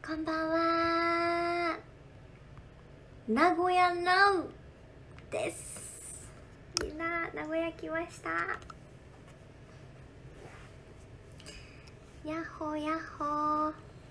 こんばんは。名古屋ナウです。みんな名古屋来ました。やっほーやっほー。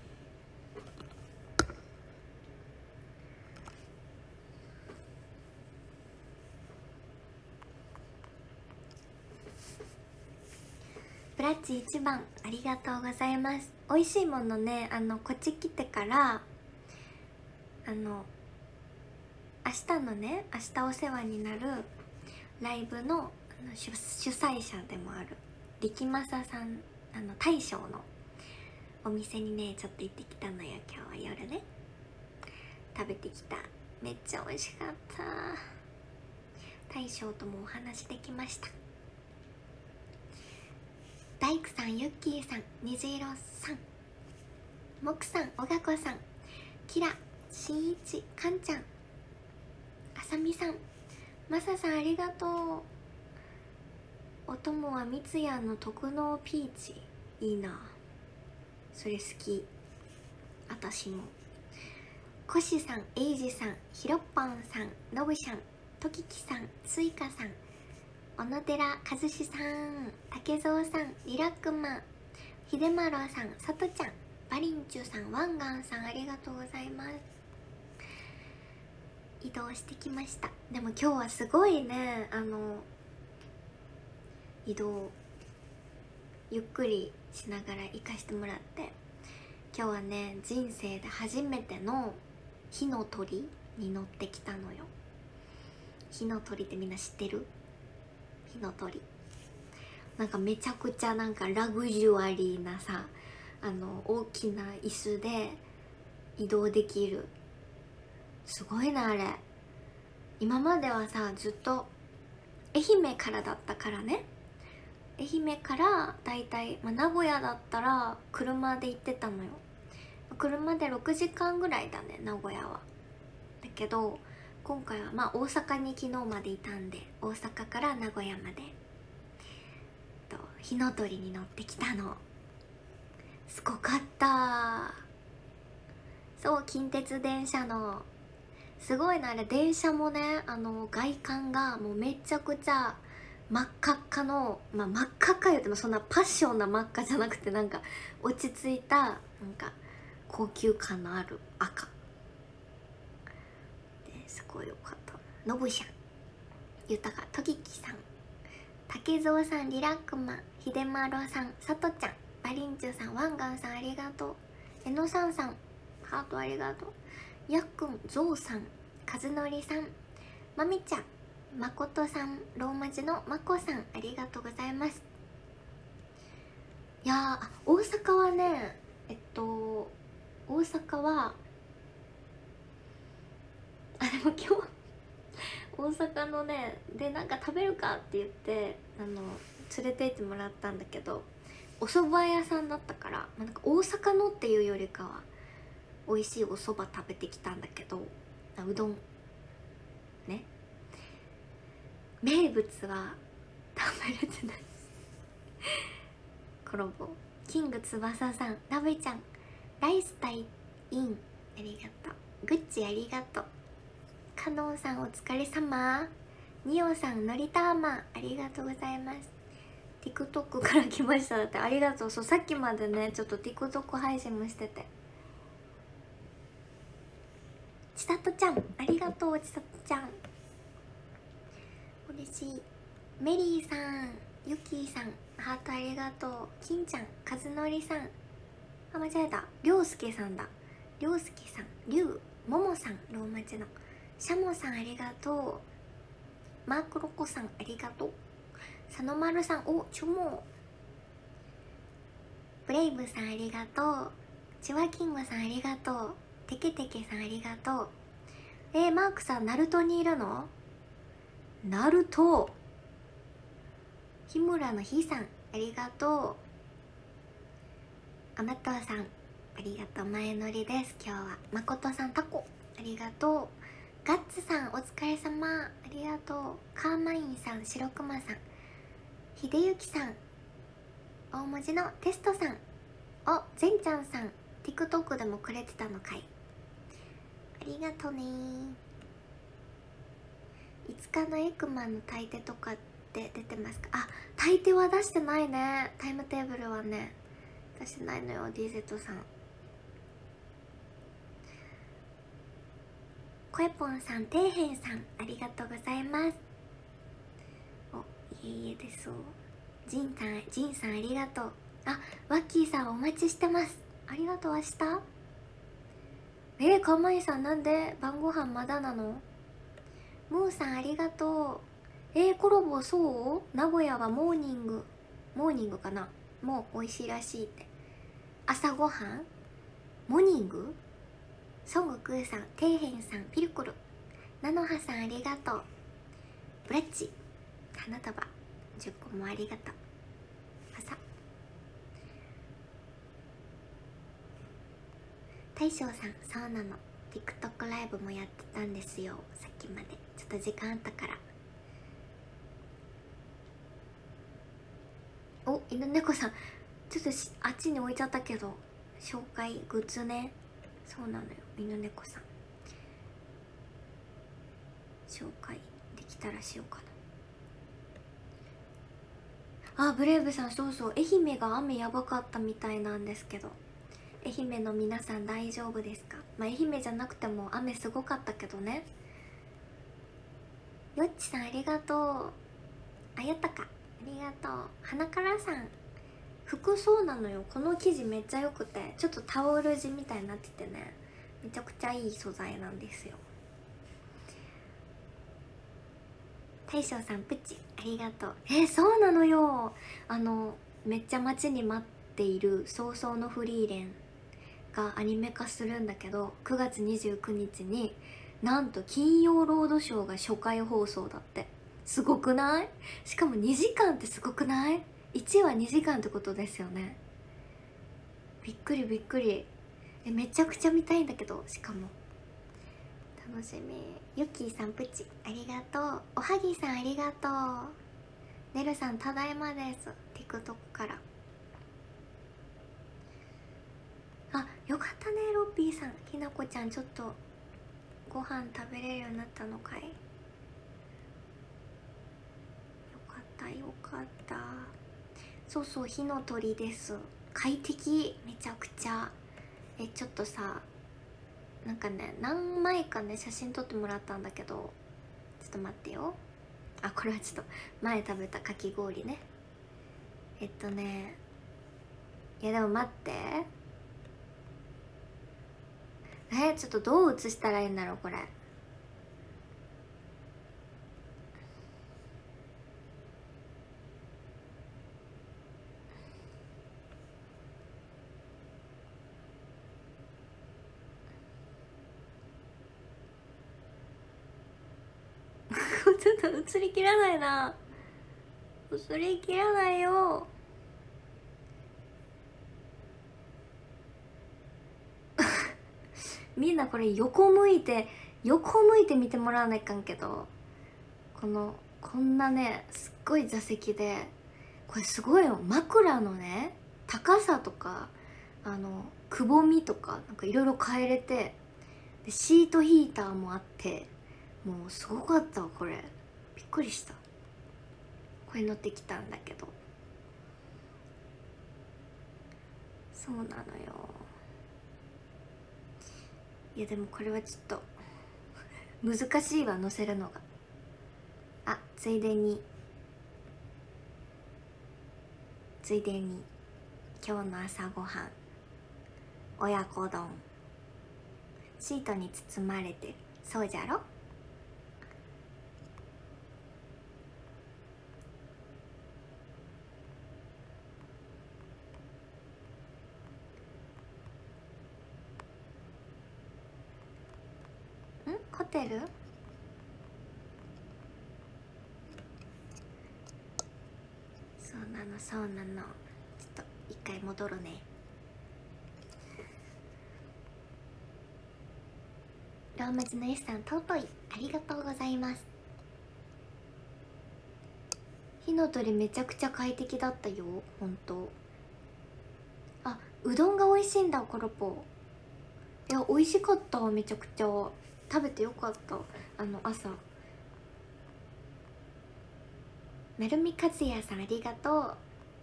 ブラッチ1番ありがとうございます。美味しいものね、こっち来てから明日のね、明日お世話になるライブの主催者でもある力政さん、大将のお店にねちょっと行ってきたのよ。今日は夜ね食べてきた。めっちゃ美味しかった。大将ともお話できました。大工さん、ユッキーさん、虹色さん、モクさん、おがこさん、キラ、しんいち、かんちゃん、あさみさん、まささんありがとう。お供はみつやの特納ピーチ。いいな、それ好き。あたしも。コシさん、エイジさん、ひろっぱんさん、のぶしゃん、とききさん、すいかさん、小野寺和志さん、竹蔵さん、リラックマン、ひでまろさん、さとちゃん、バリンチュさん、ワンガンさんありがとうございます。移動してきました。でも今日はすごいね、移動ゆっくりしながら行かしてもらって、今日はね人生で初めての火の鳥に乗ってきたのよ。火の鳥ってみんな知ってる？火の鳥なんかめちゃくちゃなんかラグジュアリーなさ、大きな椅子で移動できる。すごいなあれ。今まではさずっと愛媛からだったからね。愛媛からだいたい、名古屋だったら車で行ってたのよ。車で6時間ぐらいだね、名古屋は。だけど今回は大阪に昨日までいたんで、大阪から名古屋まで火の鳥に乗ってきたの。すごかった。そう、近鉄電車のすごいなあれ。電車もね、外観がもうめちゃくちゃ真っ赤っかの、真っ赤っか言ってもそんなパッションな真っ赤じゃなくて、なんか落ち着いたなんか高級感のある赤ですごいよかった。のぶしゃん、ゆたか、とききさん、竹蔵さん、リラックマン、ひでまろさん、さとちゃん、バリンチュさん、ワンガンさんありがとう。えのさんさんハートありがとう。やっくん、ぞうさん、かずのりさん、まみちゃん、まことさん、ローマ字のまこさんありがとうございます。いやー、大阪はね、大阪はでも今日大阪のねでなんか食べるかって言って連れて行ってもらったんだけど、お蕎麦屋さんだったから、なんか大阪のっていうよりかは美味しいお蕎麦食べてきたんだけど、うどんね、名物は食べれてないコロボ、キング翼さん、ラブちゃん、ライスタイインありがとう。グッチありがとう。カノンさんお疲れ様。ニオさん、のりたまありがとうございます。 TikTok から来ましただって。ありがとう。そう、さっきまでねちょっと TikTok 配信もしてて。ちさとちゃんありがとう。ちさとちゃん嬉しい。メリーさん、ゆきーさんハートありがとう。金ちゃん、かずのりさん、間違えた、りょうすけさんだ。りょうすけさん、りゅう、ももさん、ローマ字のシャモさんありがとう。マークロコさんありがとう。佐野丸さん、お、チュモブレイブさんありがとう。チワキングさんありがとう。テケテケさんありがとう。マークさんナルトにいるの？ナルト。日村の日さんありがとう。あまとうさんありがとう。前乗りです。今日はまことさん、タコありがとう。ガッツさんお疲れ様ありがとう。カーマインさん、白熊さん、秀幸さん、大文字のテストさん、お、ゼンちゃんさん、 TikTok でもくれてたのかい。ありがとね。5日のエクマンの大抵とかって出てますか？あ、大抵は出してないね。タイムテーブルはね出してないのよ。 DZ さん。コエポンさん、底辺さん、ありがとうございます。お、いえいえです。ジンさんありがとう。あ、ワッキーさんお待ちしてます。ありがとう。明日かまいさん、なんで晩ご飯まだなの？ムーさんありがとう。コロボそう名古屋はモーニングかな、もう美味しいらしいって。朝ごはんモーニング。ソングクーさん、底辺さん、ピルクル、ナノハさんありがとう。ブレッチ花束10個もありがとう。朝大将さん、そうなの TikTok ライブもやってたんですよ。さっきまでちょっと時間あったから。お、犬猫さん、ちょっとあっちに置いちゃったけど紹介グッズね。そうなのよ、犬猫さん紹介できたらしようかな。あ、ブレイブさん、そうそう、愛媛が雨やばかったみたいなんですけど、愛媛の皆さん大丈夫ですか？まあ愛媛じゃなくても雨すごかったけどね。よっちさんありがとう。あやたかありがとう。花からさん、服そうなのよ、この生地めっちゃ良くて、ちょっとタオル地みたいになっててね、めちゃくちゃいい素材なんですよ。大将さん、プチありがとう。そうなのよ、めっちゃ待ちに待っている早々のフリーレンがアニメ化するんだけど、9月29日になんと金曜ロードショーが初回放送だって。すごくない？しかも2時間ってすごくない？ 1 話2時間ってことですよね。びっくりびっくり。めちゃくちゃ見たいんだけど。しかも楽しみ。ゆきーさん、プチありがとう。おはぎさんありがとう。ねるさん、ただいまです。 TikTok から。あ、よかったね、ロッピーさん。ひなこちゃん、ちょっとご飯食べれるようになったのかい？よかったよかった。そうそう、火の鳥です。快適、めちゃくちゃ。ちょっとさ、なんかね、何枚かね写真撮ってもらったんだけど、ちょっと待ってよ。あ、これはちょっと前食べたかき氷ね。いやでも待って、ちょっとどう写したらいいんだろうこれ。ちょっと映りきらないな、映りきらないよ。みんなこれ横向いて見てもらわないかんけど、こんなねすっごい座席で、これすごいよ、枕のね高さとかくぼみとかなんかいろいろ変えれて、でシートヒーターもあって、もうすごかったわこれ。びっくりした。これ乗ってきたんだけど、そうなのよ。いやでもこれはちょっと難しいわ、乗せるのが。あ、ついでに今日の朝ごはん、親子丼、シートに包まれてる。そうじゃろ。ホテル？そうなの。ちょっと一回戻るね。ローマ字の S さん、尊いありがとうございます。火の鳥めちゃくちゃ快適だったよ、ほんと。あ、 うどんが美味しいんだコロポ。いや美味しかった、めちゃくちゃ食べてよかった。朝。なるみかずやさんありがとう。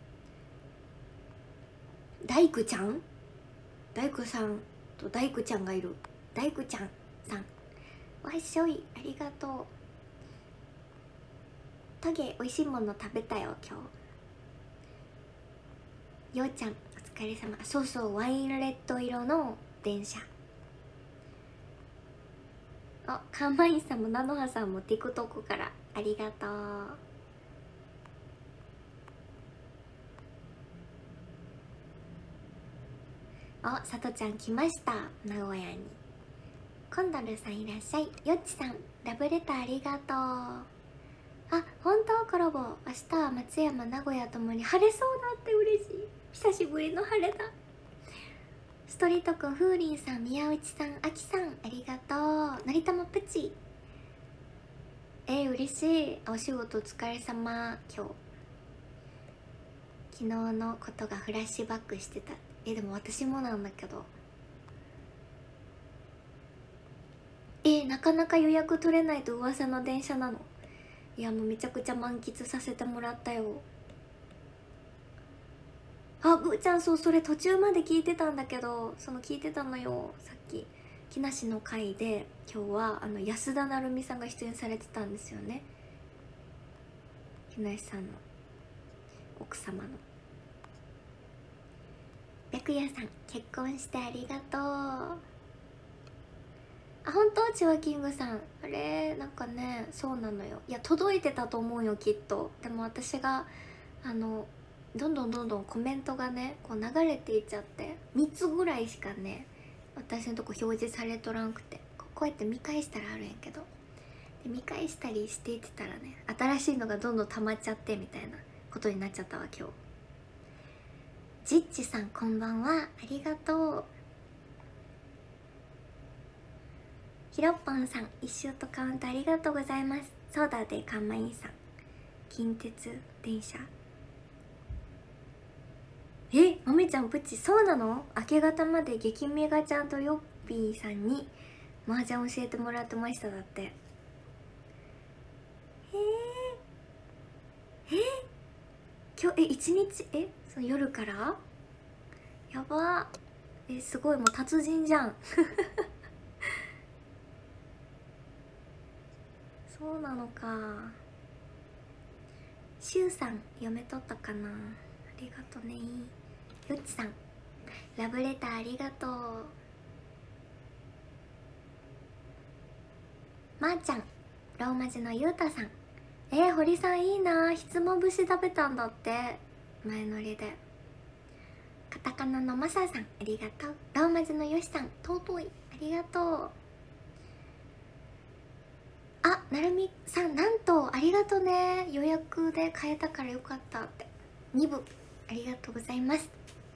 大工ちゃん、大工さんと大工ちゃんがいる。大工ちゃんさんわっしょい、ありがとう。トゲ美味しいもの食べたよ今日。ようちゃんお疲れ様。そうそう、ワインレッド色の電車。あ、カンマインさんも菜の葉さんも TikTok からありがとう。あ、さとちゃん来ました、名古屋に。コンドルさんいらっしゃい。よっちさんラブレターありがとう。あ、本当コラボ。明日は松山名古屋ともに晴れそうだって嬉しい。久しぶりの晴れだ。ストリートくん、風鈴さん、宮内さん、あきさんありがとう。のりたまプチ嬉しい。お仕事お疲れ様。今日昨日のことがフラッシュバックしてた。でも私もなんだけど、なかなか予約取れないと噂の電車なの。いやもうめちゃくちゃ満喫させてもらったよ。あ、ぶーちゃん、そう、それ途中まで聞いてたんだけど、聞いてたのよさっき。木梨の会で今日は安田成美さんが出演されてたんですよね。木梨さんの奥様の。白夜さん結婚してありがとう。あ、本当？チワキングさん、あれなんかね、そうなのよ。いや届いてたと思うよきっと。でも私がどんどんコメントがねこう流れていっちゃって、3つぐらいしかね私のとこ表示されとらんくて、こうやって見返したらあるんやけど、で見返したりしていってたらね、新しいのがどんどん溜まっちゃってみたいなことになっちゃったわ今日。ジッチさんこんばんは、ありがとう。ひろっぽんさん1シュートカウントありがとうございます。そうだでかんまいんさん、近鉄電車。まめちゃんプチそうなの？明け方まで激メガちゃんとヨッピーさんに麻雀教えてもらってましただって。今日一日その夜からやば。すごい、もう達人じゃんそうなのか。しゅうさん読めとったかな、ありがとね。よっちさんラブレターありがとう。まー、ちゃんローマ字のゆうたさん、堀さんいいな、ひつまぶし食べたんだって前乗りで。カタカナのマサさんありがとう。ローマ字のよしさん尊いありがとう。あ、なるみさんなんとありがとね、予約で買えたからよかったって。2部ありがとうございます。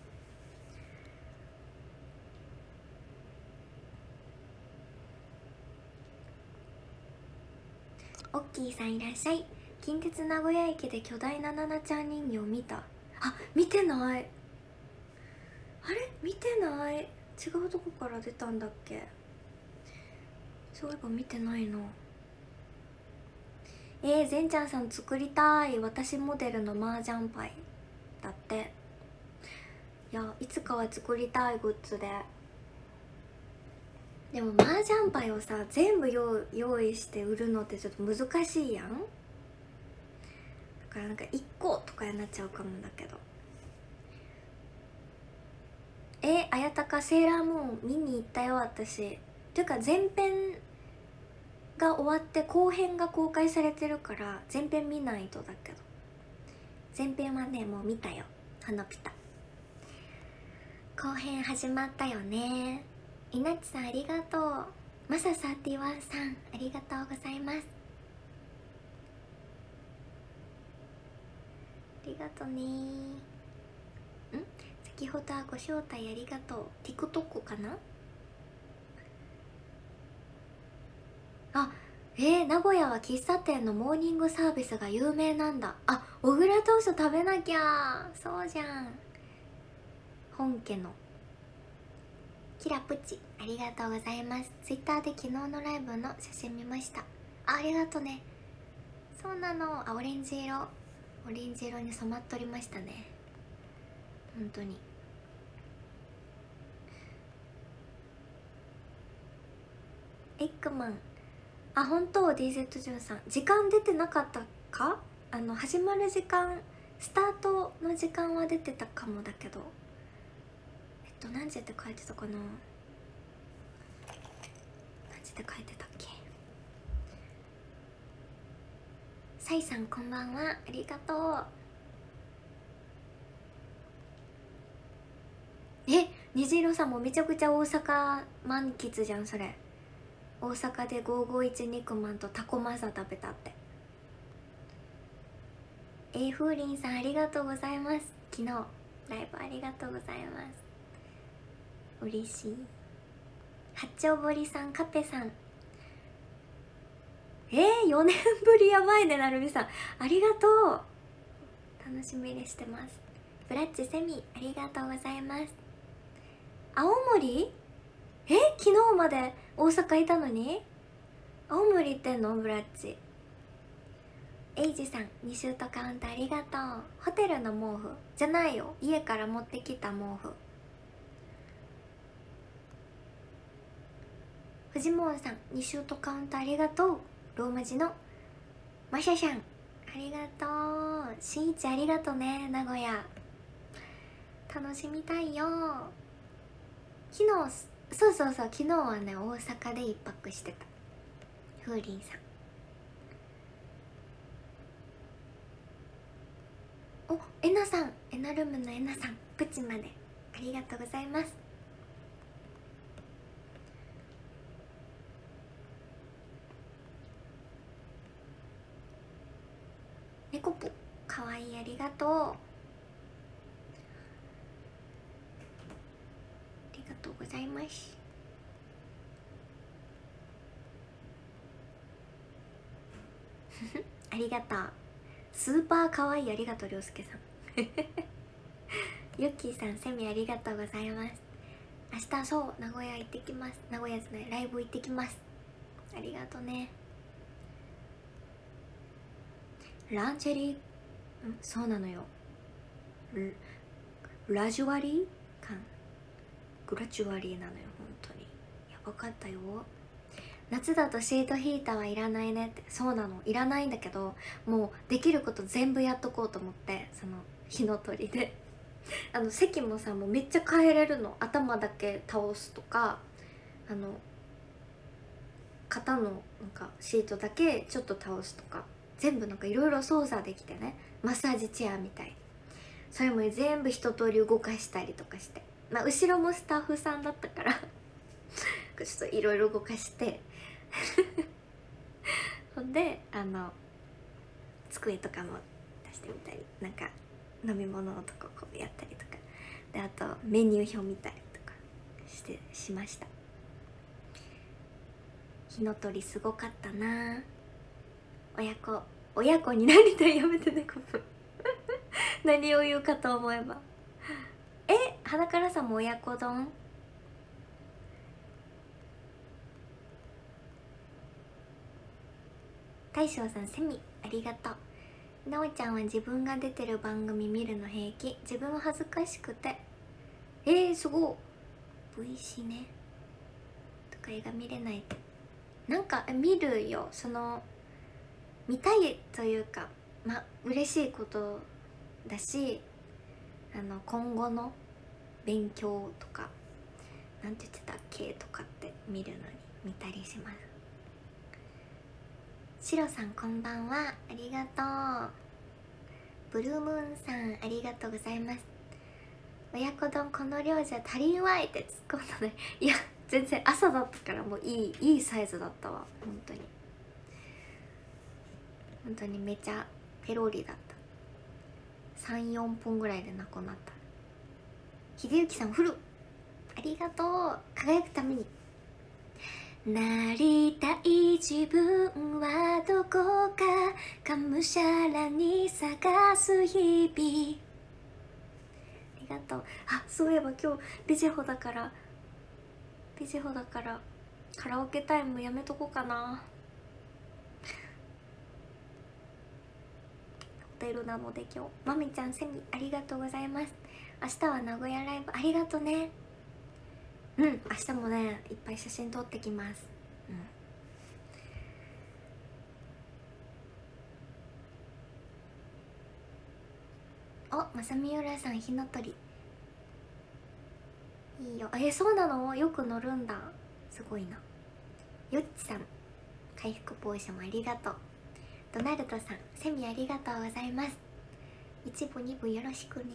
オッキーさんいらっしゃい。近鉄名古屋駅で巨大なナナちゃん人形見た？あ、見てない。あれ見てない。違うとこから出たんだっけ。そういえば見てないの。善ちゃんさん作りたい。私モデルの麻雀牌だって。いやいつかは作りたいグッズで。でも麻雀牌をさ全部用意して売るのってちょっと難しいやん。だからなんか1個とかになっちゃうかもだけど。あやたかセーラームーン見に行ったよ私。ていうか前編が終わって後編が公開されてるから前編見ないとだけど、前編はねもう見たよ。花ピタ後編始まったよね。いなっちさんありがとう。マサ31さんありがとうございます。ありがとね。先ほどはご招待ありがとう。 TikTok かな。あ、名古屋は喫茶店のモーニングサービスが有名なんだ。あ、小倉トースト食べなきゃ。そうじゃん。 本家のキラプチありがとうございます。ツイッターで昨日のライブの写真見ました。ありがとね。そうなの。オレンジ色に染まっとりましたね。本当に。エッグマン、あ、本当 DZ13 さん時間出てなかったか。始まる時間、スタートの時間は出てたかもだけど、何時って書いてたかな。何時って書いてたっけ。サイさんこんばんは、ありがとう。虹色さんもめちゃくちゃ大阪満喫じゃんそれ。大阪で551肉まんとタコマサ食べたって。風鈴さんありがとうございます。昨日ライブありがとうございます。嬉しい。八丁堀さん、カペさん、4年ぶり。やばいね。なるみさんありがとう。楽しみにしてます。ブラッチセミありがとうございます。青森、昨日まで大阪いたのに青森行ってんの。ブラッチ。エイジさん2シュートカウントありがとう。ホテルの毛布じゃないよ、家から持ってきた毛布。フジモンさん2シュートカウントありがとう。ローマ字のマシャシャンありがとう。しんいちありがとね。名古屋楽しみたいよ。昨日そう昨日はね大阪で一泊してた。風鈴さん、お、えなさん、エナルームのえなさん、プチまでありがとうございます。猫ぽかわいい、ありがとう。ありがとうございます。ありがとう。スーパーかわいい、ありがとう。りょうすけさんゆっきーさん、セミありがとうございます。明日そう名古屋行ってきます。名古屋じゃない、ライブ行ってきます。ありがとね。ランチェリー、そうなのよ。ラジュアリー感、グラジュアリーなのよ。本当にやばかったよ。夏だとシートヒーターはいらないねって。そうなの、いらないんだけど、もうできること全部やっとこうと思って、その火の鳥で席もさ、もうめっちゃ変えれるの。頭だけ倒すとか、肩のなんかシートだけちょっと倒すとか、全部なんかいろいろ操作できてね。マッサージチェアみたい。それも全部一通り動かしたりとかして、まあ後ろもスタッフさんだったからちょっといろいろ動かしてほんで机とかも出してみたり、なんか飲み物とかこうやったりとかで、あとメニュー表見たりとかしました。火の鳥すごかったな。親子になりたい。やめてねコップ何を言うかと思えば。花からさんも親子丼。大将さん、セミありがとう。なおちゃんは自分が出てる番組見るの平気。自分は恥ずかしくて。すごい VC ねとか映画見れないって。なんか見るよ。見たいというか、まあ嬉しいことだし、今後の勉強とか、なんて言ってたっけとかって見るのに見たりします。シロさんこんばんは、ありがとう。ブルームーンさんありがとうございます。親子丼この量じゃ足りんわいって突っ込んだね。いや全然朝だったからもういいサイズだったわ。本当にめちゃペロリだった。3、4分ぐらいでなくなった。秀幸さんフルありがとう。輝くためになりたい自分はどこかがむしゃらに探す日々。ありがとう。あ、そういえば今日ビジホだからカラオケタイムやめとこうかな。ホテルなので今日。まみちゃん、セミありがとうございます。明日は名古屋ライブありがとね。うん、明日もねいっぱい写真撮ってきます。お、まさみうらさん、火の鳥いいよ。そうなの？よく乗るんだ、すごいな。よっちさん、回復ポーションありがとう。ドナルドさん、セミありがとうございます。1部2部よろしくね。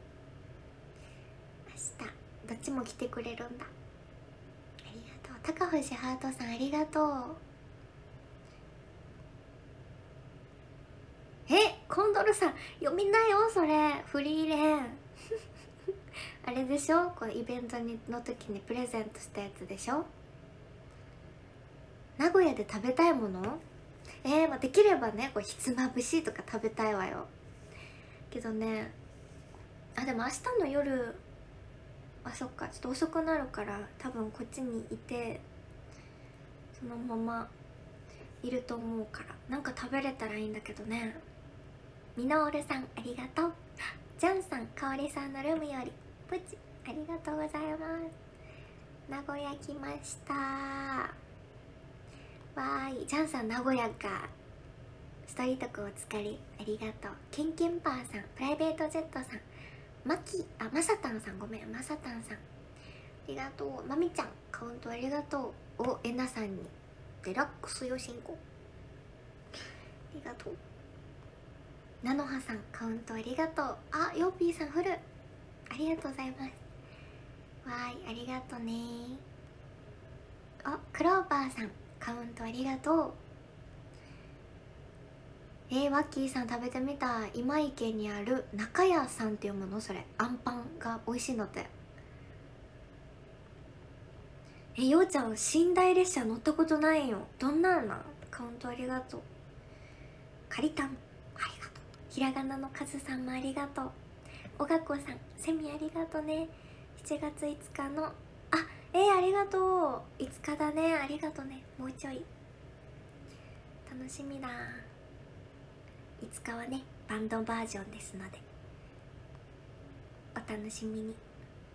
明日どっちも来てくれるんだ。ありがとう。高星ハートさん、ありがとう。コンドルさん読みなよ、それフリーレンあれでしょ、こうイベントの時にプレゼントしたやつでしょ。名古屋で食べたいもの、まあ、できればねこうひつまぶしとか食べたいわよ。けどね、でも明日の夜そっか、ちょっと遅くなるから多分こっちにいてそのままいると思うから、なんか食べれたらいいんだけどね。みのおるさん、ありがとう。ジャンさん、かおりさんのルームよりプチありがとうございます。名古屋来ました。わーい、ジャンさん名古屋か。ストリートクお疲れ、ありがとう。ケンケンパーさん、プライベートジェットさん、マサタンさん、ごめん、マサタンさんありがとう。まみちゃん、カウントありがとう。えなさんにデラックスよしんこありがとう。なのはさん、カウントありがとう。ヨーピーさん、フルありがとうございます。わーい、ありがとね。クローバーさん、カウントありがとう。ワッキーさん、食べてみたい。今池にある中屋さんって読むの、それ。あんパンが美味しいのって。ようちゃん、寝台列車乗ったことないよ。どんなんなん？カウントありがとう。かりたん、ありがとう。ひらがなのかずさんもありがとう。おがこさん、セミありがとうね。7月5日のありがとう。5日だね、ありがとうね。もうちょい楽しみだ。5日はねバンドバージョンですのでお楽しみに。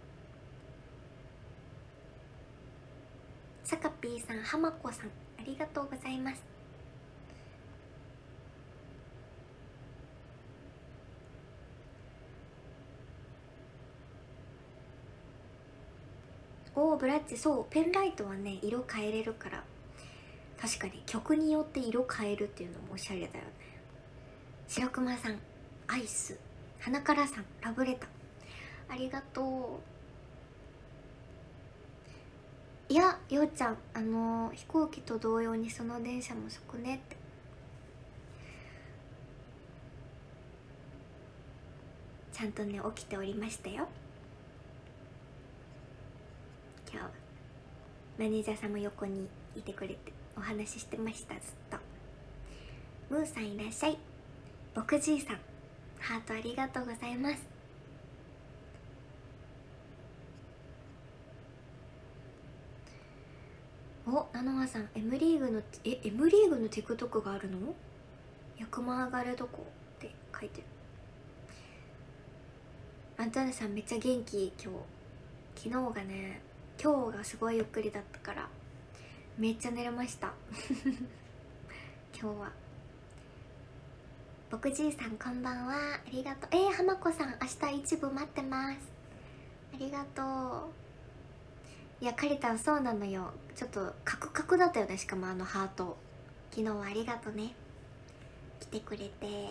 さかぴーさん、はまこさん、ありがとうございます。ブラッチ、そうペンライトはね色変えれるから、確かに曲によって色変えるっていうのもおしゃれだよね。白熊さん、アイス。花からさん、ラブレターありがとう。いや、ようちゃん、飛行機と同様にその電車もそこねって。ちゃんとね起きておりましたよ。今日はマネージャーさんも横にいてくれてお話ししてました、ずっと。ムーさん、いらっしゃい。僕じいさん、ハートありがとうございます。ナノハさん、M リーグの TikTok があるの？役満上がるどこって書いてる。アントネさんめっちゃ元気。今日がすごいゆっくりだったからめっちゃ寝れました今日は。僕じいさん、こんばんは、ありがとう。浜子さん、明日一部待ってます、ありがとう。いや、カリタン、そうなのよ、ちょっとカクカクだったよね。しかもハート、昨日はありがとね、来てくれて。わーい。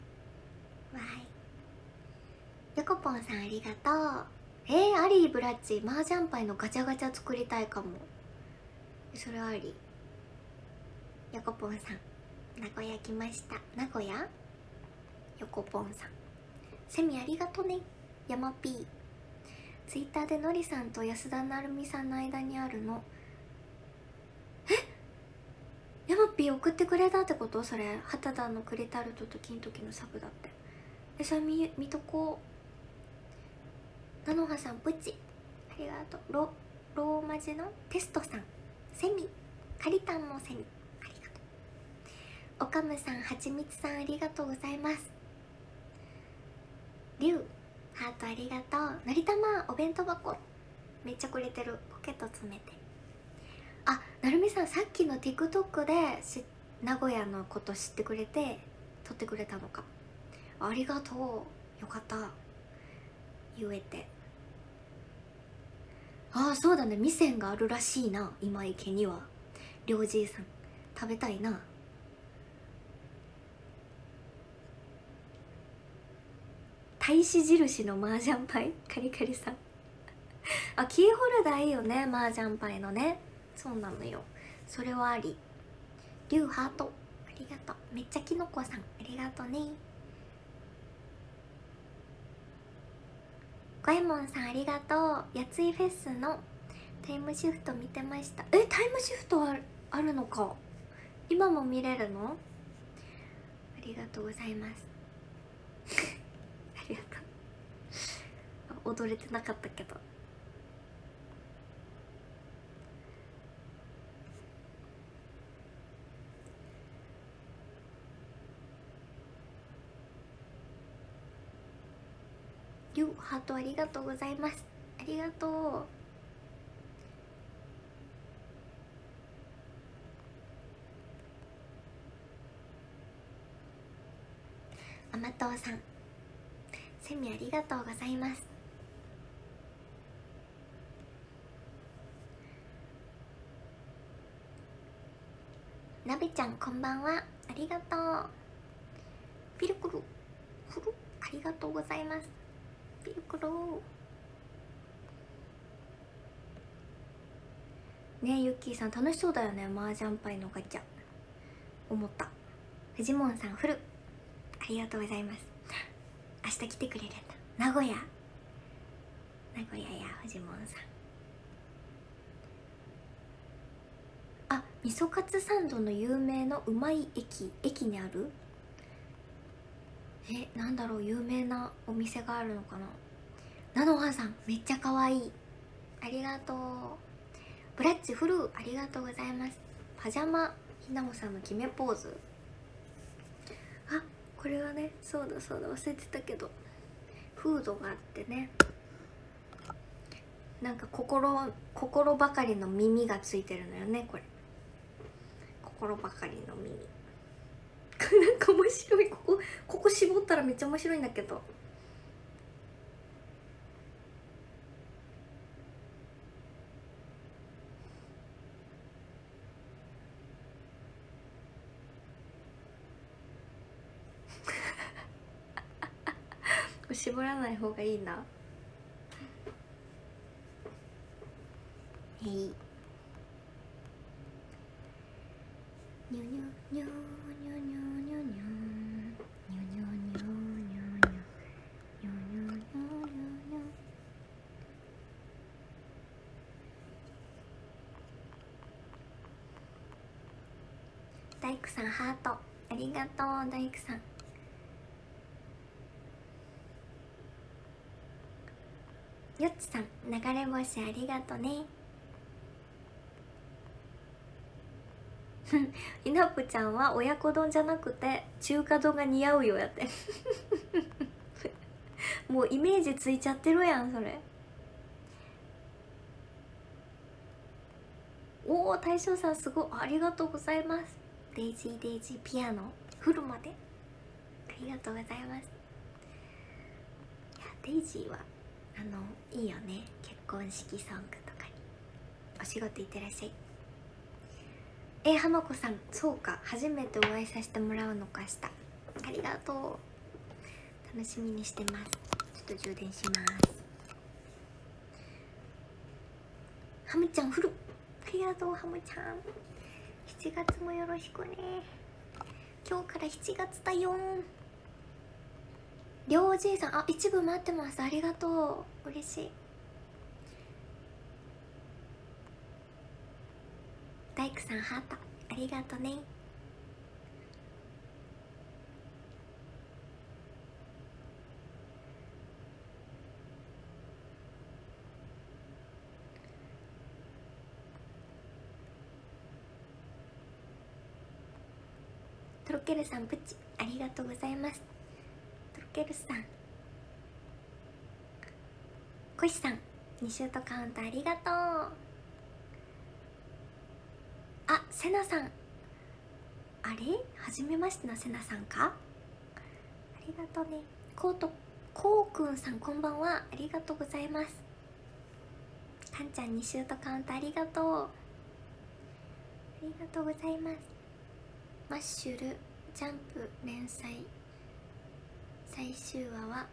ヨコポンさん、ありがとう。アリーブラッチ、麻雀牌のガチャガチャ作りたいかも。それあり。ヨコポンさん、名古屋来ました。名古屋？ヨコポンさん、セミありがとね。ヤマピー、ツイッターでのりさんと安田成美さんの間にあるの。ヤマピー送ってくれたってこと？それ畑田のクリタルトと金時のサブだって。それ見とこう。 菜の葉さんプチありがとう。ローマ字のテストさんセミカリタンのセミありがとう。おかむさんはちみつさんありがとうございます。りゅうハートありがとう。のりたまお弁当箱めっちゃくれてる。ポケット詰めて。あ、なるみさんさっきの TikTok で名古屋のこと知ってくれて撮ってくれたのか。ありがとう。よかった言えて。ああそうだね、店があるらしいな今池には。りょうじいさん食べたいな。大使印の麻雀牌カリカリさんあ、キーホルダーいいよね麻雀牌のね。そうなのよ、それはあり。リュウハートありがとう。めっちゃきのこさんありがとうね。ゴエモンさんありがとう。やついフェスのタイムシフト見てました。タイムシフトあるのか。今も見れるの。ありがとうございますありがとう。踊れてなかったけど。リュウハートありがとうございます。ありがとう。甘党さんセミありがとうございます。なべちゃんこんばんはありがとう。ピルクルフルありがとうございます。ピルクルねえ、ゆっきーさん楽しそうだよね麻雀牌のガチャ。思った。フジモンさんフルありがとうございます。明日来てくれるんだ。名古屋やフジモンさん。あ、味噌カツサンドの有名のうまい駅にある。なんだろう、有名なお店があるのかな。菜の葉さんめっちゃ可愛いありがとう。ブラッチフルーありがとうございます。パジャマひなもさんの決めポーズ。あ、これはね、そうだ忘れてたけどフードがあってね、なんか心ばかりの耳がついてるのよね。これ心ばかりの耳なんか面白い。ここ絞ったらめっちゃ面白いんだけど。絞らない方がいいな。へい。にゅにゅにゅにゅにゅにゅにゅにゅにゅにゅにゅにゅにゅ。大工さんハートありがとう。大工さんよっちさん流れ星ありがとねひなぷちゃんは親子丼じゃなくて中華丼が似合うよやってもうイメージついちゃってるやんそれ。おお、大将さんすごいありがとうございます。デイジーピアノフルまでありがとうございます。いやデイジーはいいよね。結婚式ソングとかにお仕事行ってらっしゃい。浜子さんそうか、初めてお会いさせてもらうのかした。ありがとう、楽しみにしてます。ちょっと充電します。ハムちゃんフルありがとう。ハムちゃん7月もよろしくね。今日から7月だよ。りょうじいさん一部待ってます。ありがとう、嬉しい。大工さんハートありがとね。 とろけるさんプチありがとうございます。とろけるさん、こしさん2シュートカウントありがとう。あ、せなさん、あれはじめましてのせなさんか。ありがとうね。こうくんさんこんばんは、ありがとうございます。かんちゃん2シュートカウントありがとう。ありがとうございます。マッシュルジャンプ連載最終話は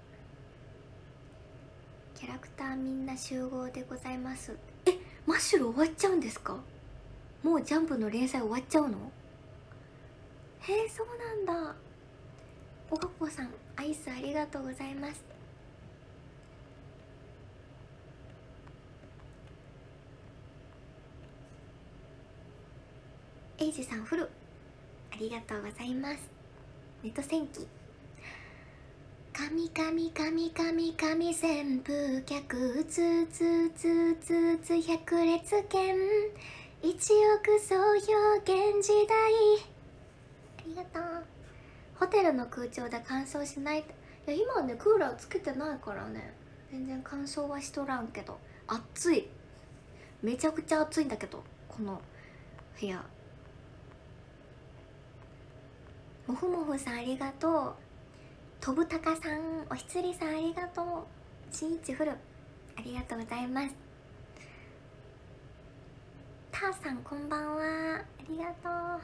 キャラクターみんな集合でございます。マッシュル終わっちゃうんですか。もうジャンプの連載終わっちゃうの。へえ、そうなんだ。おかっこさんアイスありがとうございます。エイジさんフルありがとうございます。ネット戦記神神神神神旋風脚つつつつつ百列拳一億総表現時代。ありがとう。ホテルの空調で乾燥しないって。いや今はねクーラーつけてないからね全然乾燥はしとらんけど、暑い、めちゃくちゃ暑いんだけどこの部屋。もふもふさんありがとう。とぶたかさん、おひつりさんありがとう。しんいちフルありがとうございます。たーさんこんばんは、ありがとう。あ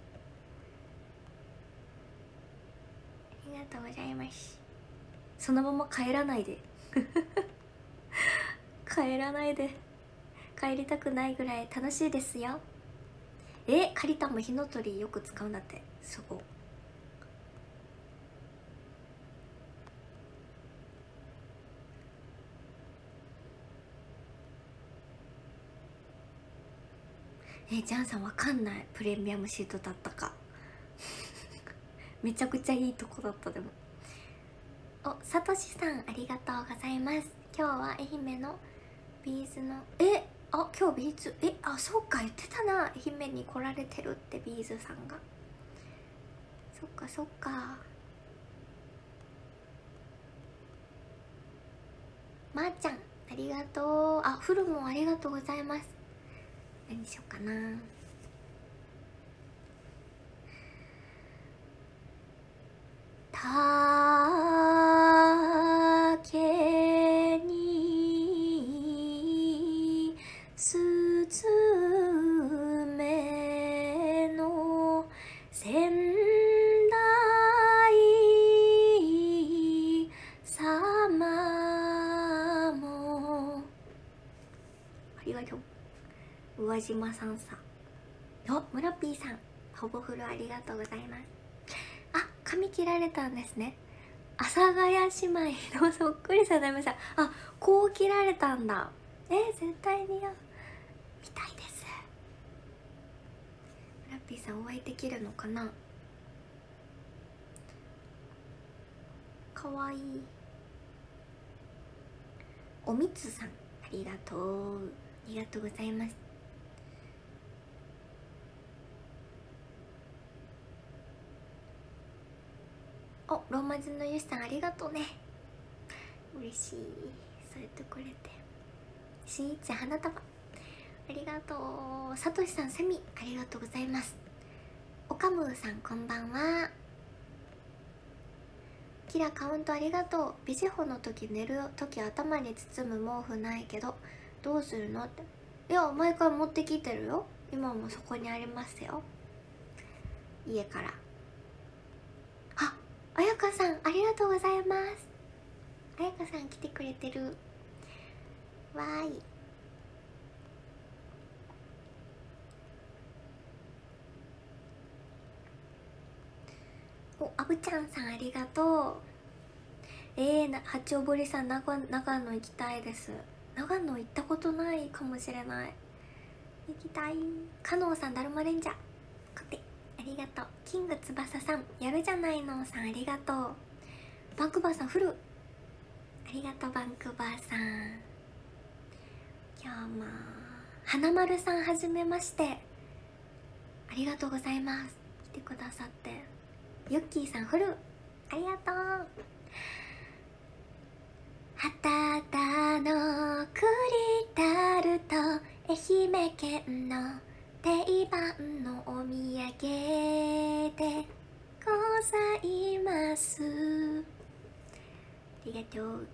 りがとうございます。そのまま帰らないで帰らないで、帰りたくないぐらい楽しいですよ。カリタも火の鳥よく使うんだって。すごい。ジャンさんわかんない、プレミアムシートだったかめちゃくちゃいいとこだった。でもさとしさんありがとうございます。今日は愛媛のビーズの今日ビーズそうか言ってたな、愛媛に来られてるってビーズさんが。そっかそっか。まーちゃんありがとう。フルもありがとうございます。何しようかな。竹にすずめの仙台様もありがとう。宇和島さんさ、村ピーさんほぼフルありがとうございます。髪切られたんですね。阿佐ヶ谷姉妹のそっくりさだめさん、こう切られたんだ。絶対似合う、見たいです。ラッピーさんお相手切るのかな。かわいい。おみつさんありがとう、ありがとうございます。ローマ字のゆしさんありがとうね、嬉しい、そう言ってくれて。しんいち花束ありがとう。さとしさんセミありがとうございます。おかむーさんこんばんは。キラカウントありがとう。ビジホの時寝る時頭に包む毛布ないけどどうするのって。いや毎回持ってきてるよ。今もそこにありますよ、家から。あやかさんありがとうございます。あやかさん来てくれてるわーい。あぶちゃんさんありがとう。八丁堀さん、長野行きたいです。長野行ったことないかもしれない。行きたい。かのうさん、だるまレンジャーコテありがとう。キング翼さん、やるじゃないのさんありがとう。バンクバーさんフルありがとう。バンクバーさん今日も。花丸さんはじめましてありがとうございます。来てくださって。 ゆっきーさんフルありがとう。博多の栗タルト、愛媛県の定番のお土産でございます。ありがとう。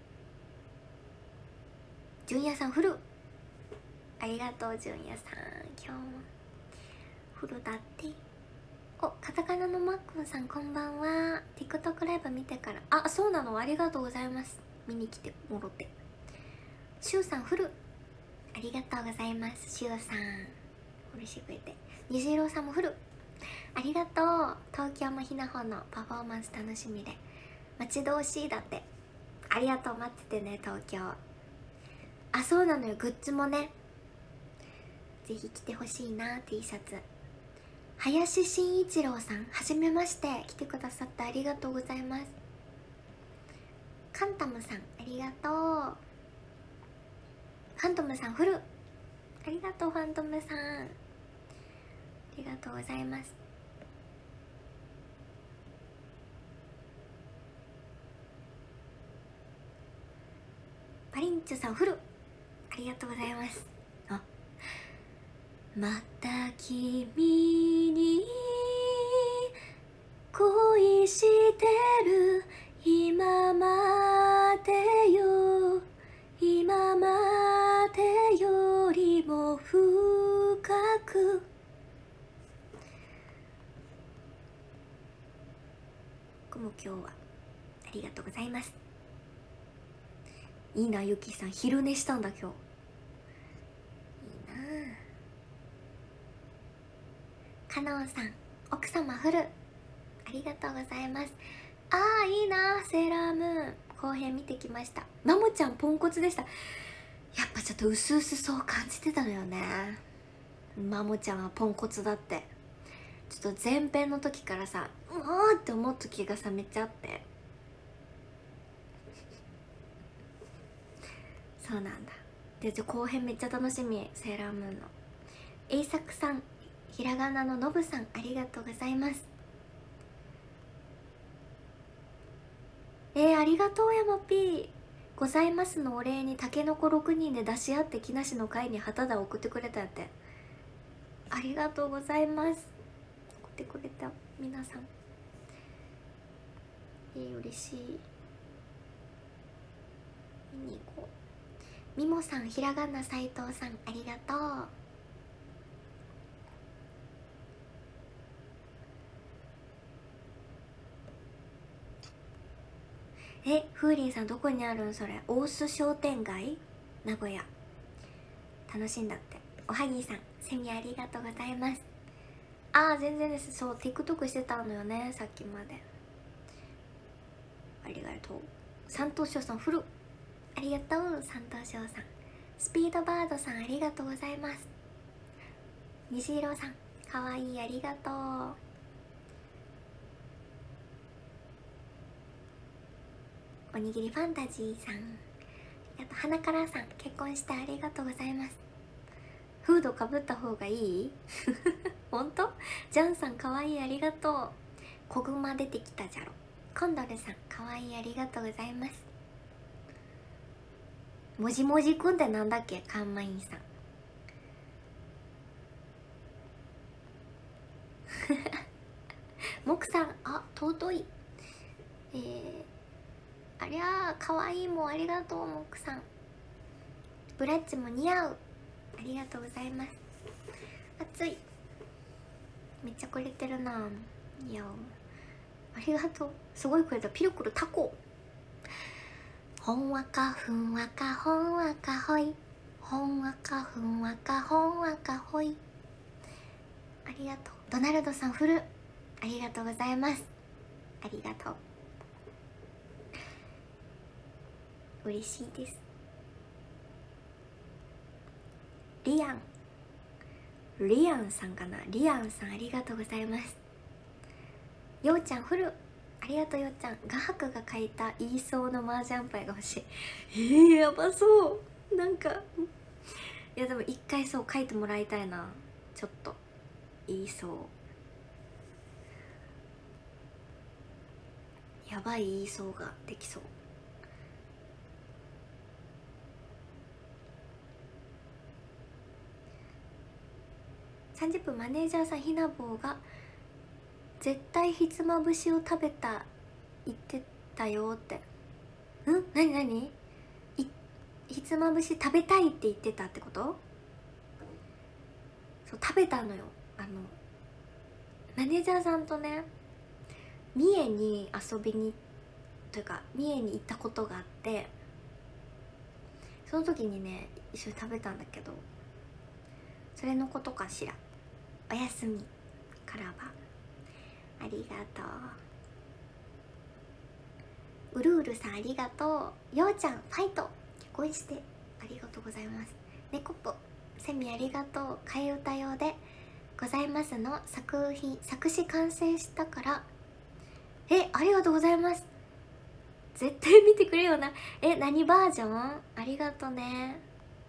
純也さんフルありがとう。純也さん今日もフルだって。お、カタカナのマックンさんこんばんは。 TikTok ライブ見てから、あ、そうなの、ありがとうございます。見に来てもろて。シュウさんフルありがとうございます。シュウさんフルしてくれて。虹色さんもフルありがとう。東京もひなほのパフォーマンス楽しみで待ち遠しいだって。ありがとう、待っててね東京。あ、そうなのよ、グッズもねぜひ着てほしいな。 T シャツ。林真一郎さんはじめまして、来てくださってありがとうございます。カンタムさんありがとう。ファントムさんフルありがとう。ファントムさんありがとうございます。パリンチュさんフルありがとうございます。あ、また君に恋してる今までよ、今までよりも深く。もう今日はありがとうございます。いいな、ゆきさん昼寝したんだ今日。いいなあ。かのんさん奥様フルありがとうございます。あーいいな、セーラームーン後編見てきました。マモちゃんポンコツでした。やっぱちょっとうすうすそう感じてたのよね。マモちゃんはポンコツだって。ちょっと前編の時からさ、うわーって思う時がさめっちゃあって。そうなんだ。で後編めっちゃ楽しみ。セーラームーンの栄作さん、ひらがなののぶさんありがとうございます。ありがとう。やまぴーございますのお礼にたけのこ6人で出し合って木梨の会に旗だ送ってくれたやって。ありがとうございます。送ってくれた皆さん嬉しい。見に行こう。みもさん、ひらがな斉藤さんありがとう。フーリンさんどこにあるんそれ。大須商店街名古屋。楽しんだって。おはぎさんセミありがとうございます。あー全然です。そう TikTok してたのよねさっきまで。ありがとう。三等賞さんフルありがとう。三等賞さん、スピードバードさんありがとうございます。虹色さんかわいいありがとう。おにぎりファンタジーさんあと、花からさん結婚してありがとうございます。フードかぶった方がいいほんと。ジャンさんかわいいありがとう。こぐま出てきたじゃろ。コンドルさんかわいいありがとうございます。もじもじくんってなんだっけ。カンマインさんモクさんあ尊い。ありゃーかわいい。もうありがとうモクさん。ブラッチも似合うありがとうございます。暑い。めっちゃくれてるな。いやありがとう。すごいくれた。ピルクルタコ。ほんわかふんわかほんわかほい。ほんわかふんわかほんわかほい。ありがとう。ドナルドさんフルありがとうございます。ありがとう。嬉しいです。リアンさんかな。リアンさんありがとうございます。ようちゃんフルありがとう。ようちゃん画伯が描いた言いそうの麻雀牌が欲しい。やばそう。なんかいやでも一回そう描いてもらいたいな。ちょっと言いそう。 やばい言いそうができそう。30分マネージャーさんひなぼうが絶対ひつまぶしを食べた言ってたよって。なになに？ひつまぶし食べたいって言ってたってこと？そう食べたのよ。マネージャーさんとね三重に遊びにというか三重に行ったことがあって、その時にね一緒に食べたんだけど、それのことかしら。おやすみからばありがとう。うるうるさんありがとう。ようちゃんファイト結婚してありがとうございます。ねこっぽセミありがとう。替え歌用でございますの作詞完成したから。ありがとうございます。絶対見てくれよな。何バージョン？ありがとね。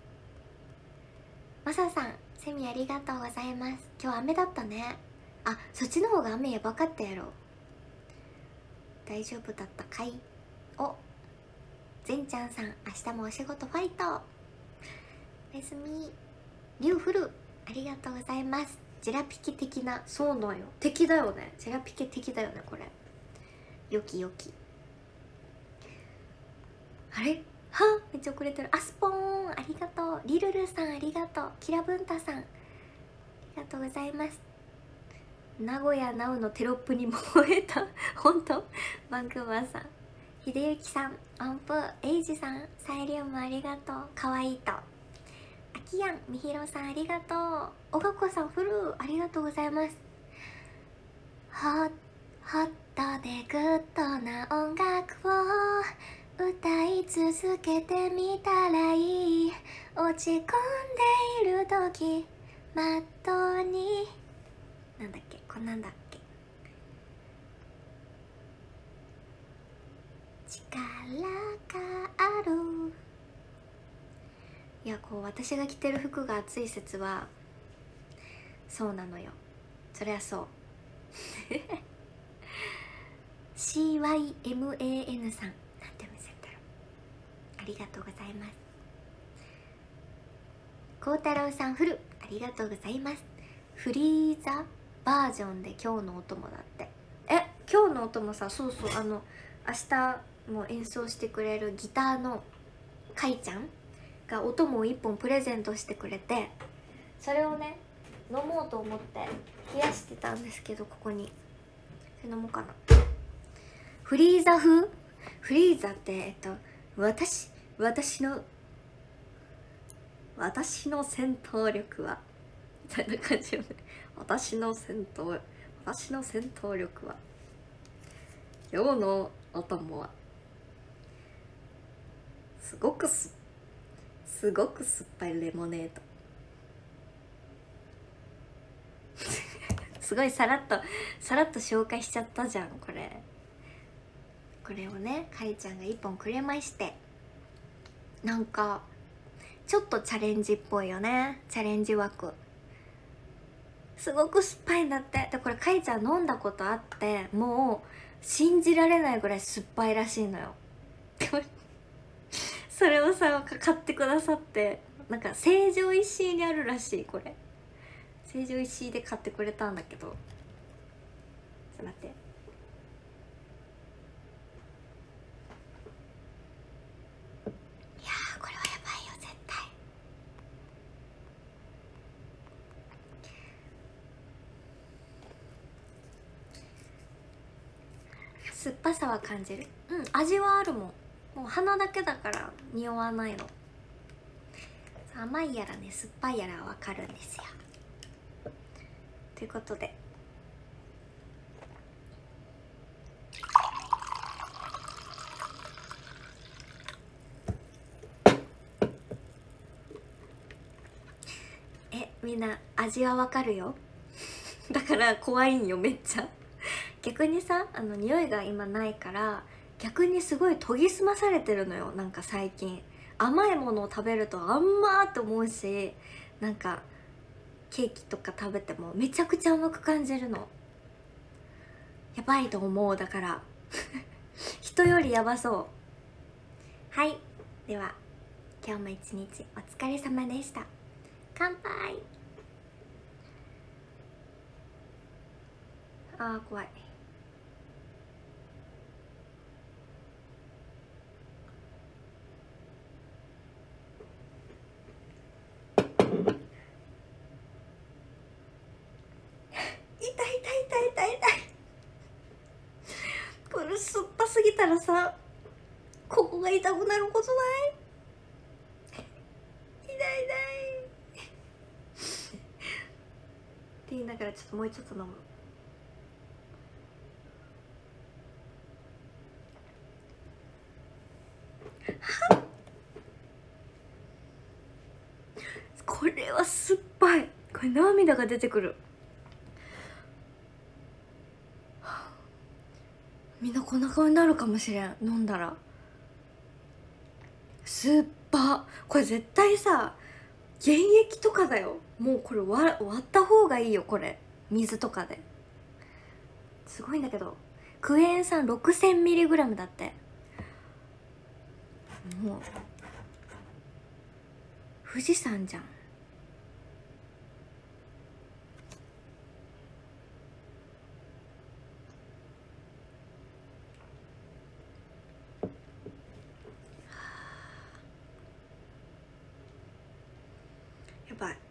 まささんセミありがとうございます。今日雨だったね。あ、そっちの方が雨やばかったやろ。大丈夫だったかい？お、ぜんちゃんさん明日もお仕事ファイト。おやすみ。リュウフルありがとうございます。ジェラピケ的な。そうなんよ、敵だよね。ジェラピケ的だよねこれ。よきよき。あれはめっちゃ遅れてる。アスポーンありがとう。リルルさんありがとう。キラブンタさんありがとうございます。名古屋ナウのテロップに燃えた本当。バンクーバーさん、秀幸さん、音符、エイジさん、サイリウムありがとう。かわいいと。あきやん、みひろさんありがとう。おがこさんフルーありがとうございます。ホットでグッドな音楽を歌い続けてみたらいい。落ち込んでいる時マットになんだっけ、こんなんだっけ。力がある。いや、こう私が着てる服が暑い説はそうなのよ。そりゃそうCYMAN さんなんて見せたらありがとうございます。孝太郎さんフルありがとうございます。フリーザバージョンで今日のお供だって。今日のお供さ、そうそう、明日も演奏してくれるギターのかいちゃんがお供を1本プレゼントしてくれて、それをね飲もうと思って冷やしてたんですけど、ここにそれ飲もうかな。フリーザ風？フリーザって私の戦闘力はみたいな感じよね。私の戦闘力は今日のお供はすごく酸っぱいレモネードすごいさらっと紹介しちゃったじゃん。これをねかいちゃんが1本くれまして、なんかちょっとチャレンジっぽいよね。チャレンジ枠すごく酸っぱいんだって。でこれかいちゃん飲んだことあって、もう信じられないぐらい酸っぱいらしいのよそれをさ買ってくださって、なんか成城石井にあるらしい。これ成城石井で買ってくれたんだけど、ちょっと待って、いやーこれはやばいよ絶対。酸っぱさは感じる。味はあるもん。もう鼻だけだから匂わないの。甘いやらね酸っぱいやらわかるんですよ。ということでみんな味はわかるよだから怖いんよめっちゃ逆にさ、匂いが今ないから逆にすごい研ぎ澄まされてるのよ。なんか最近甘いものを食べるとあんまーって思うし、なんかケーキとか食べてもめちゃくちゃ甘く感じるの。やばいと思う。だから人よりやばそう。はい、では今日も一日お疲れ様でした。乾杯。あー怖い。痛いこれ酸っぱすぎたらさ、ここが痛くなることない？痛いって言いながらちょっともうちょっと飲む。これは酸っぱい。これ涙が出てくる。みんなこんな顔になるかもしれん、飲んだら。酸っぱ。これ絶対さ原液とかだよ。もうこれ割った方がいいよ、これ水とかで。すごいんだけど、クエン酸 6000mg だって。もう富士山じゃん。やばい。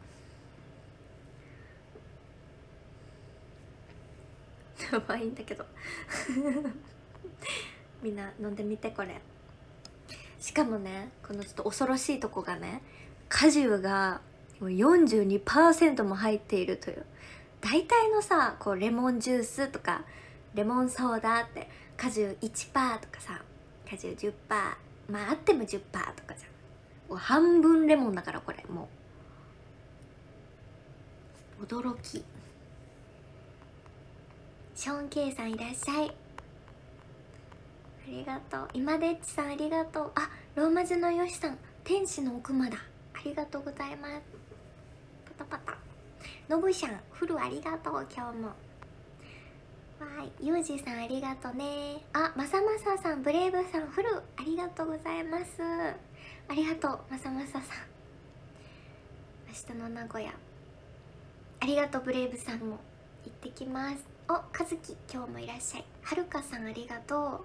やばいんだけどみんな飲んでみてこれ。しかもね、このちょっと恐ろしいとこがね、果汁が 42% も入っているという。大体のさ、こうレモンジュースとかレモンソーダって果汁 1% とかさ、果汁 10%、 まああっても 10% とかじゃん。もう半分レモンだから、これもう驚き。ショーン・ケイさんいらっしゃい、ありがとう。今でっちさんありがとう。あ、ローマ字のよしさん、天使の奥まだ、ありがとうございます。パタパタ。のぶしゃん、フルありがとう、今日も。わーい、ゆうじさんありがとうね。あ、まさまささん、ブレイブさん、フルありがとうございます。ありがとう、まさまささん。明日の名古屋ありがとう。ブレイブさんも行ってきます。お、かずき今日もいらっしゃい。はるかさんありがとう。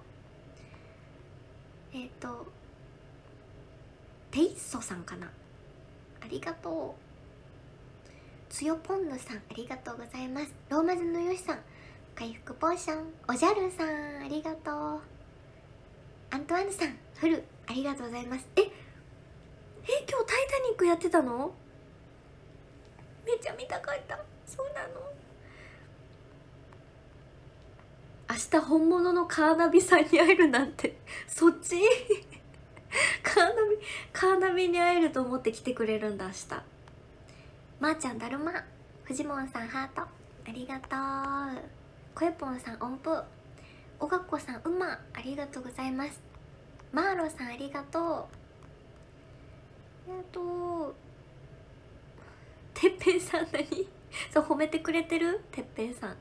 テイッソさんかな、ありがとう。つよぽんぬさんありがとうございます。ローマ字のよしさん、回復ポーション。おじゃるさんありがとう。アントワヌさん、フルありがとうございます。今日タイタニックやってたの？めっちゃ見たかった。そうなの？明日本物のカーナビさんに会えるなんてそっちカーナビに会えると思って来てくれるんだ明日。まーちゃんだるま、フジモンさんハートありがとう。こえぽんさん音符、おがっこさんうまありがとうございます。マーロさんありがとう。てっぺんさん何そう褒めてくれてる。てっぺんさん、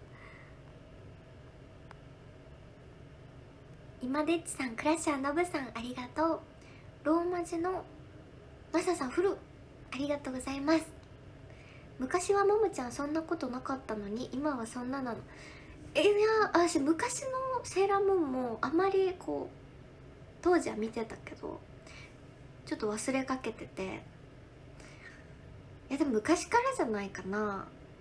今でっちさん、クラッシャーのぶさんありがとう。ローマ字のマサさんフルありがとうございます。昔はももちゃんそんなことなかったのに今はそんななの？いや、私昔のセーラームーンもあまりこう当時は見てたけどちょっと忘れかけてて、いやでも昔からじゃないかな。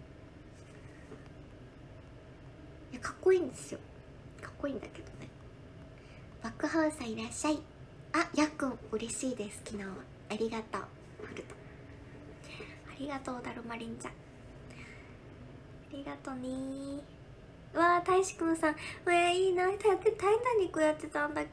いやかっこいいんですよ、かっこいいんだけどね。バックハウスさんいらっしゃい。あ、やっくん嬉しいです。昨日はありがとう。フルトありがとう。だるまりんちゃんありがとうね。うわー、たいしくんさん、いいな。タイタニックやってたんだ今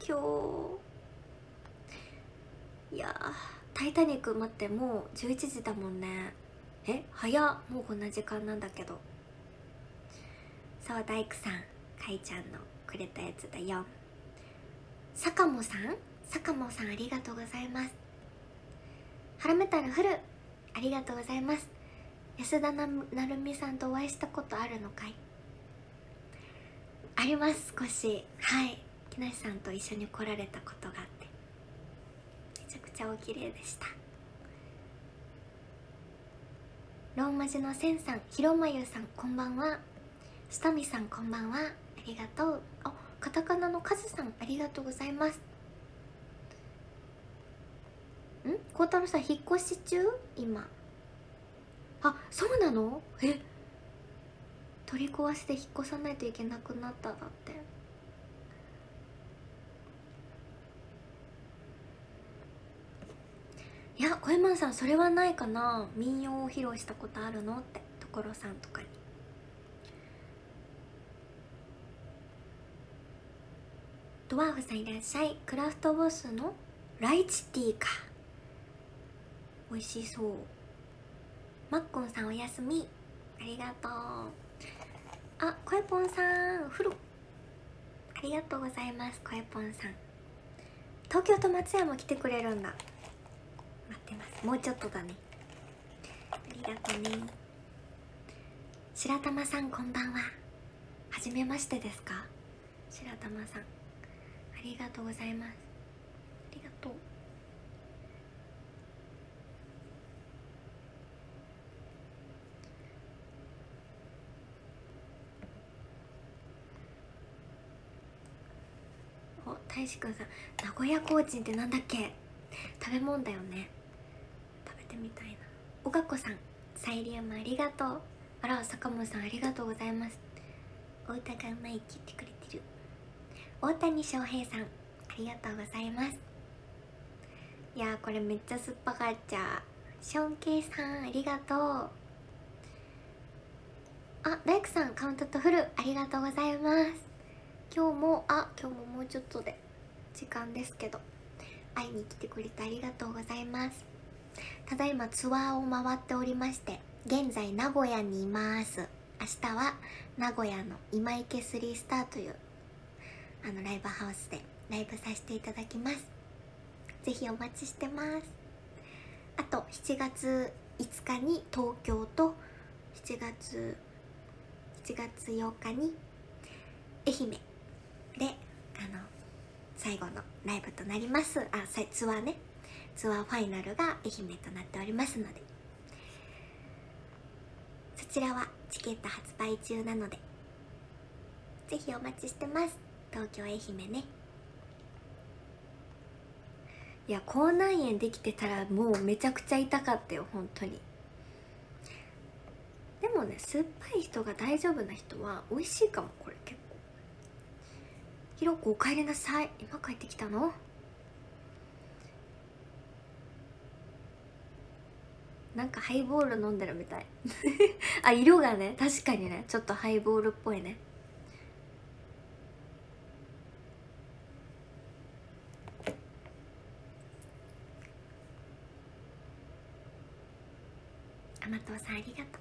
日。いやー、タイタニック待って、もう11時だもんね。早っ、もうこんな時間なんだけど。そう、大工さん、かいちゃんのくれたやつだよ。坂本さんありがとうございます。ハラメタルフルありがとうございます。安田なるみさんとお会いしたことあるのかい？あります、少し。はい、 木梨さんと一緒に来られたことがあって、めちゃくちゃお綺麗でした。ローマ字のせんさん、ひろまゆさんこんばんは。したみさんこんばんは、ありがとう。あ、カタカナのカズさんありがとうございます。孝太郎さん引っ越し中今？あ、そうなの？取り壊しで引っ越さないといけなくなっただって。いや、小山さんそれはないかな。民謡を披露したことあるのって所さんとかに。ドワーフさんいらっしゃい。クラフトボスのライチティーか、美味しそう。マッコンさんおやすみ、ありがとう。あ、コエポンさん風呂ありがとうございます。コエポンさん東京と松山来てくれるんだ。待ってます、もうちょっとだね。ありがとうね。白玉さんこんばんは、はじめましてですか？白玉さんありがとうございます。ありがとう。お、大志くんさん、名古屋コーチンってなんだっけ？食べ物だよね。食べてみたいな。おがこさん、サイリウムありがとう。あら、坂本さんありがとうございます。お歌がうまいって言ってくれてる。大谷翔平さんありがとうございます。いやー、これめっちゃ酸っぱかっちゃう。ションケイさんありがとう。あ、大工さんカウントとフルありがとうございます。今日ももうちょっとで時間ですけど、会いに来てくれてありがとうございます。ただいまツアーを回っておりまして、現在名古屋にいます。明日は名古屋の今池3スターというライブハウスでライブさせていただきます。ぜひお待ちしてます。あと7月5日に東京と7月8日に愛媛で最後のライブとなります。ツアーね、ツアーファイナルが愛媛となっておりますので、そちらはチケット発売中なのでぜひお待ちしてます。東京愛媛ね。いや、口内炎できてたらもうめちゃくちゃ痛かったよ本当に。でもね、酸っぱい人が大丈夫な人は美味しいかも。これ結構。ひろこお帰りなさい、今帰ってきたの？なんかハイボール飲んでるみたいあ、色がね、確かにね、ちょっとハイボールっぽいね。甘党さんありがと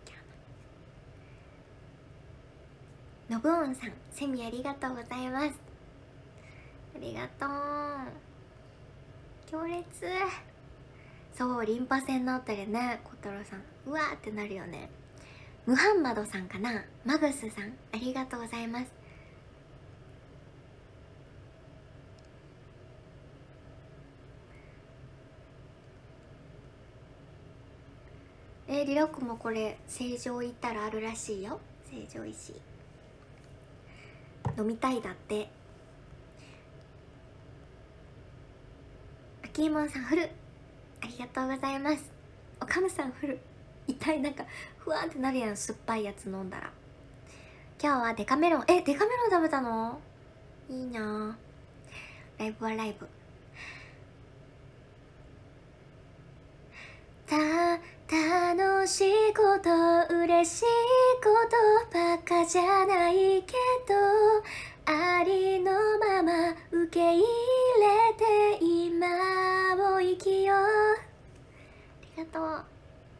う。のぶおんさん、セミありがとうございます。ありがとう。強烈。そう、リンパ腺のあたりね、小太郎さんうわーってなるよね。ムハンマドさんかな。マグスさんありがとうございます。リラックもこれ成城行ったらあるらしいよ。成城石飲みたいだって。あきえもんさんフルありがとうございます。おかむさんフル痛い。なんかふわーってなるやん、酸っぱいやつ飲んだら。今日はデカメロン。デカメロン食べたの？いいな。ライブはライブ。楽しいこと嬉しいことばかじゃないけど、ありのまま受け入れて今を生きよう。ありがとう。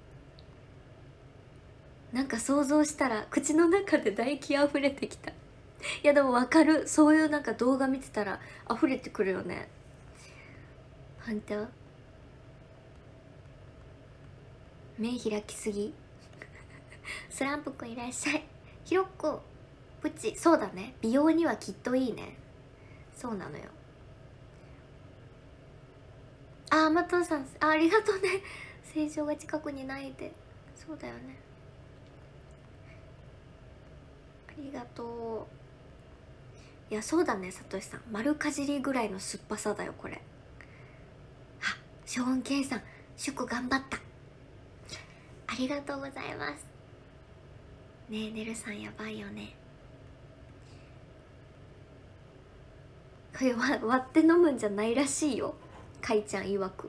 なんか想像したら口の中で唾液あふれてきたいやでもわかる、そういうなんか動画見てたら溢れてくるよね。本当？目開きすぎスランプくんいらっしゃい。ひろっこプチ、そうだね、美容にはきっといいね。 そうなのよ。マトさん、ありがとうね。成長が近くにないで。そうだよね、ありがとう。いや、そうだね、さとしさん、丸かじりぐらいの酸っぱさだよこれ。あ、ショーンケイさん、祝頑張った、ありがとうございます。ねえ、ねるさんやばいよね。これ割って飲むんじゃないらしいよ、かいちゃん曰く。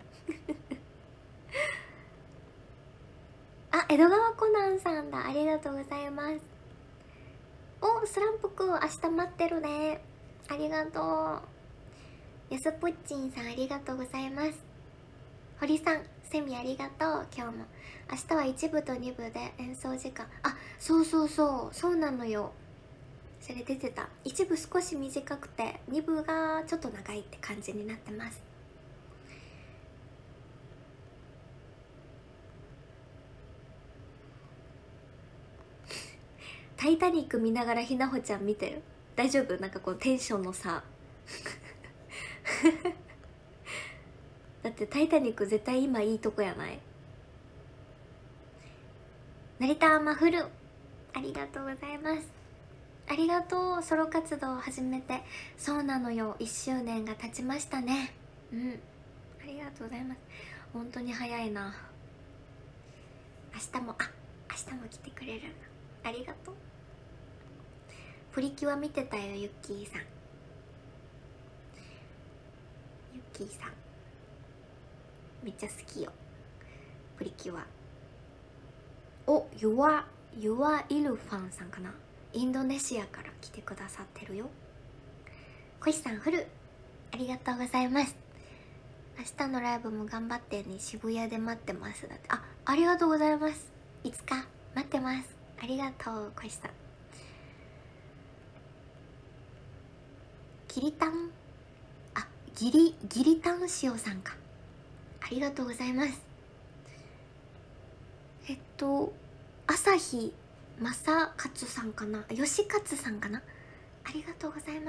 あ、江戸川コナンさんだ、ありがとうございます。お、スランプくん明日待ってるね、ありがとう。やすぽっちんさん、ありがとうございます。堀さん、セミありがとう。今日も明日は1部と2部で演奏時間、そうなのよ、それ出てた。1部少し短くて2部がちょっと長いって感じになってます。タイタニック見ながらひなほちゃん見てる？大丈夫？なんかこうテンションの差だってタイタニック絶対今いいとこやない？成田マフル、ありがとうございます。ありがとう。ソロ活動を始めて、そうなのよ、1周年が経ちましたね。うん、ありがとうございます。本当に早いな。明日も来てくれるんだ、ありがとう。プリキュア見てたよ、ユッキーさん。ユッキーさんめっちゃ好きよ、プリキュア。お、ユアイルファンさんかな、インドネシアから来てくださってるよ。コシさんフル、ありがとうございます。明日のライブも頑張ってね、渋谷で待ってますだって。ありがとうございます。いつか待ってます。ありがとう、コシさん。ギリタン、ギリタン塩さんか、ありがとうございます。朝日正勝さんかな、吉勝さんかな、ありがとうございます。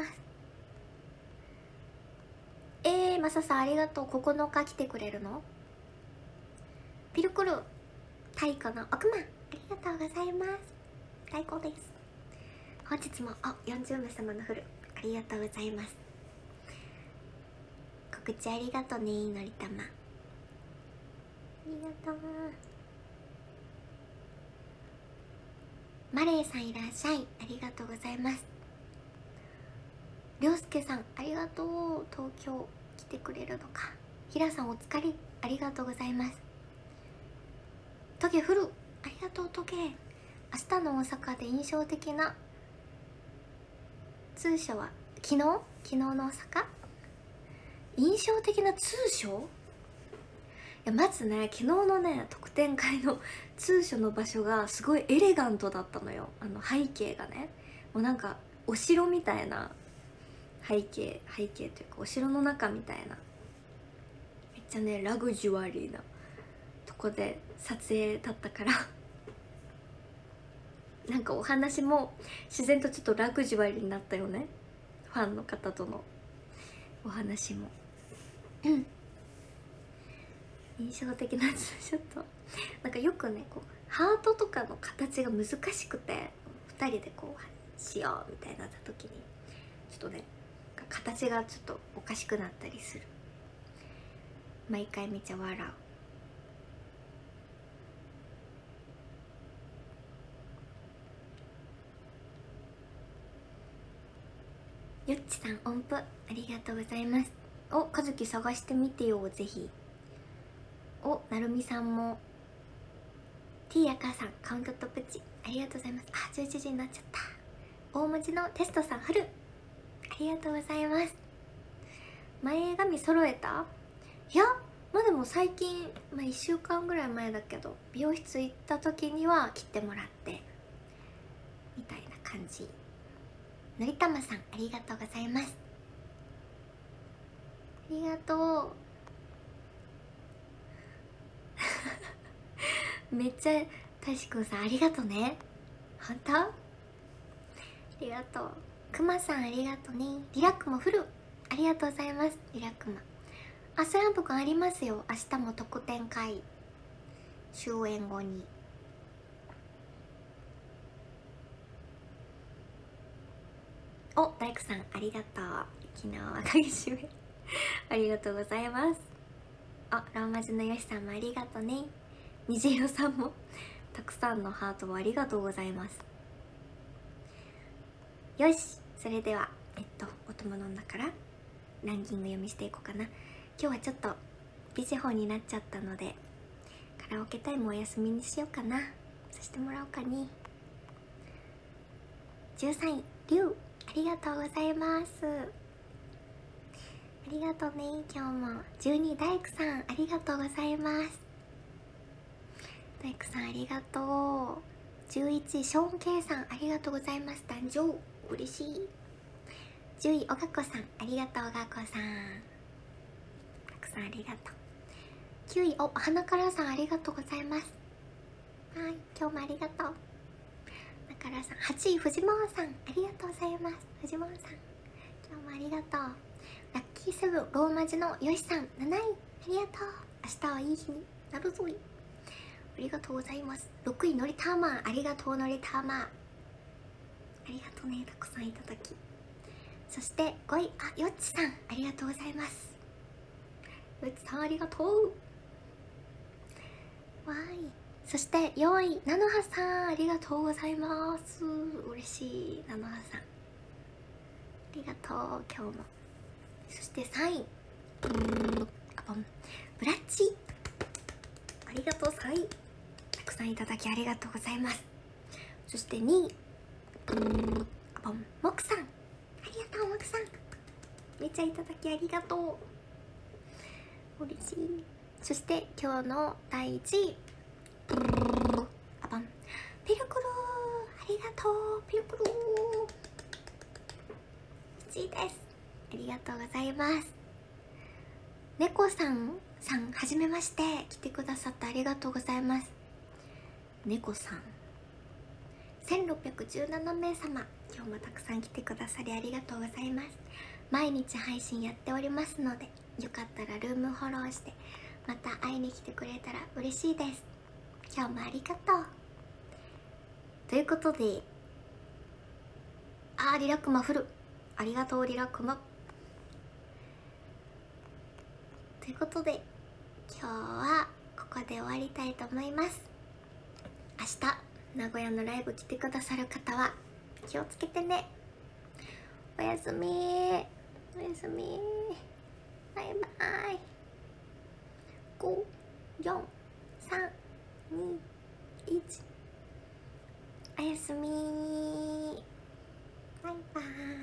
マサさんありがとう。9日来てくれるの？ピルクルタイかな、悪魔ありがとうございます。最高です。本日も40名様のフルありがとうございます。告知ありがとうね、のりたま、ありがとう。マレーさんいらっしゃい、ありがとうございます。りょうすけさんありがとう。東京来てくれるのか。ひらさんお疲れ、ありがとうございます。トゲフル、ありがとうトゲ。明日の大阪で印象的な通所は昨日の大阪、印象的な通所、いやまずね、昨日のね特典会の通所の場所がすごいエレガントだったのよ。背景がね、もうなんかお城みたいな背景というかお城の中みたいな、めっちゃねラグジュアリーなとこで撮影だったからなんかお話も自然とちょっとラグジュアリーになったよね、ファンの方とのお話も。印象的なツーショット、なんかよくねこうハートとかの形が難しくて、2人でこうしようみたいになった時にちょっとね形がちょっとおかしくなったりする。毎回めっちゃ笑う。よっちさん音符ありがとうございます。かずき探してみてよ、ぜひ。なるみさんも。ティーヤカさんカウントとプチありがとうございます。11時になっちゃった。大文字のテストさん春ありがとうございます。前髪揃えた？いやでも最近、1週間ぐらい前だけど美容室行った時には切ってもらってみたいな感じ。のりたまさんありがとうございます。ありがとうめっちゃたしくんさんありがとうね。本当？ありがとう。 くまさんありがとね。リラックマフルありがとうございます。リラックマスランプくんありますよ。明日も特典会終演後に。お、大工さんありがとう。昨日は鍵閉めありがとうございます。あ、ローマ字のよしさんもありがとね。虹色さんもたくさんのハートをありがとうございます。よし、それではお供の中からランキング読みしていこうかな。今日はちょっとビジホンになっちゃったのでカラオケタイムお休みにしようかな。させてもらおうかね。13位リュウありがとうございます。ありがとうね今日も。12位大工さんありがとうございます。大工さんありがとう。11位ショーン・ケイさんありがとうございます。誕生嬉しい。10位おがこさんありがとう。おがこさんたくさんありがとう。9位お花からさんありがとうございます。はい、今日もありがとう。花からさん。8位藤本さんありがとうございます。藤本さん今日もありがとう。ラッキーセブンローマ字のよしさん7位ありがとう。明日はいい日になるぞい。ありがとうございます。6位のりたまありがとう。のりたまありがとうね、たくさんいただき。そして5位よっちさんありがとうございます。よっちさんありがとう。わーい。そして4位なのはさんありがとうございます。嬉しい。なのはさんありがとう今日も。そして3位ブラッチありがとう。3位たくさんいただきありがとうございます。そして2位もくさんありがとう。もくさんめっちゃいただきありがとう。嬉しい。そして今日の第1位ピルクルありがとう。ピルクル1位です。ありがとうございます。猫さんはじめまして。来てくださってありがとうございます。猫さん1617名様今日もたくさん来てくださりありがとうございます。毎日配信やっておりますのでよかったらルームフォローしてまた会いに来てくれたら嬉しいです。今日もありがとう。ということでリラックマフルありがとう。リラックマということで今日はここで終わりたいと思います。明日名古屋のライブ来てくださる方は気をつけてね。おやすみおやすみバイバイ。5、4、3、2、1おやすみバイバイ。